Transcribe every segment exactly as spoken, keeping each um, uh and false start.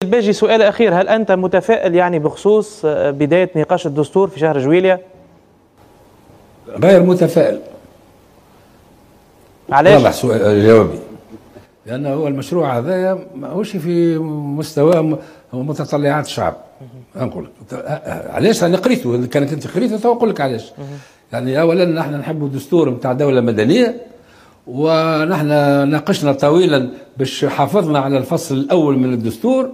الباجي سؤال أخير، هل أنت متفائل يعني بخصوص بداية نقاش الدستور في شهر جويلية؟ غير متفائل. علاش؟ واضح سؤال جوابي، لأنه هو المشروع هذايا ماهوش في مستوى متطلعات الشعب. نقول علاش؟ أنا قريته، كانت أنت قريته تو نقول لك علاش. يعني أولا نحن نحب الدستور نتاع دولة مدنية، ونحن ناقشنا طويلا باش حافظنا على الفصل الأول من الدستور،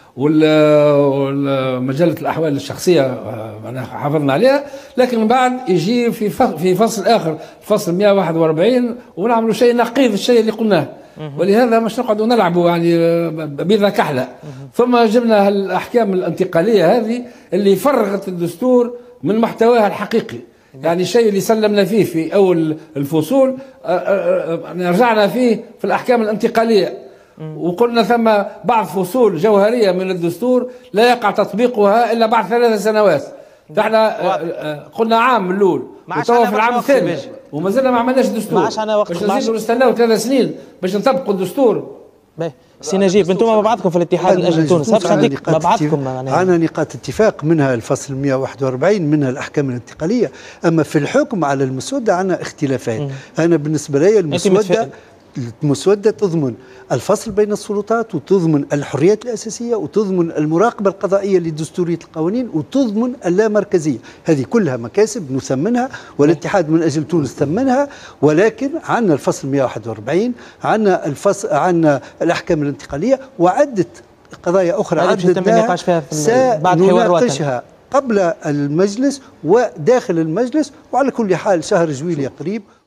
ومجلة الأحوال الشخصية حافظنا عليها، لكن من بعد يجي في في فصل آخر، فصل مئة وواحد وأربعين، ونعملوا شيء نقيض الشيء اللي قلناه، ولهذا مش نقعدوا نلعبوا يعني بيضة كحلة. ثم جبنا الأحكام الانتقالية هذه اللي فرغت الدستور من محتواها الحقيقي، يعني الشيء اللي سلمنا فيه في أول الفصول رجعنا فيه في الأحكام الانتقالية، وقلنا ثم بعض فصول جوهرية من الدستور لا يقع تطبيقها إلا بعد ثلاث سنوات. احنا قلنا عام من الأول وتوا في العام الثاني وما زلنا ما عملناش دستور، ما عادش عندنا وقت، باش نزيدوا نستناو ثلاث سنين باش نطبقوا الدستور. سي نجيب، انتم مبعثكم في الاتحاد من اجل تونس، مبعثكم عندنا نقاط اتفاق، منها الفصل مئة وواحد وأربعين، منها الاحكام الانتقاليه، اما في الحكم على المسوده عندنا اختلافات. مم. انا بالنسبه لي المسوده المسودة تضمن الفصل بين السلطات، وتضمن الحريات الأساسية، وتضمن المراقبة القضائية لدستورية القوانين، وتضمن اللامركزية. هذه كلها مكاسب نثمنها، والاتحاد من أجل تونس ثمنها. ولكن عندنا الفصل مئة وواحد وأربعين، عندنا الفصل، عندنا الأحكام الانتقالية، وعدة قضايا أخرى عددناها سنناقشها قبل المجلس وداخل المجلس. وعلى كل حال شهر جويلية قريب.